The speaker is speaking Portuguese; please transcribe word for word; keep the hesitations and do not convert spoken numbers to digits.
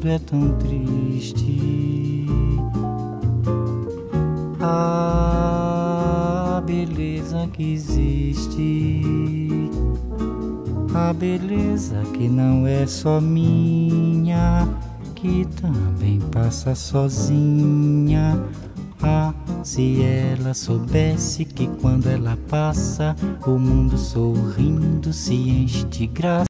tudo é tão triste. A beleza que existe, a beleza que não é só minha, que também passa sozinha. Ah, se ela soubesse que quando ela passa, o mundo sorrindo se enche de graça.